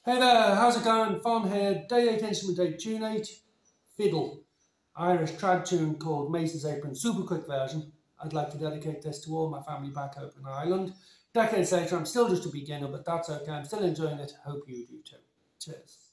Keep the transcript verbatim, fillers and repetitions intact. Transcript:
Hey there, how's it going? Fawn here, day eight instrument eight, tune eight, Fiddle, Irish trad tune called Mason's Apron, super quick version. I'd like to dedicate this to all my family back home in Ireland. Decades later, I'm still just a beginner, but that's okay, I'm still enjoying it, hope you do too. Cheers.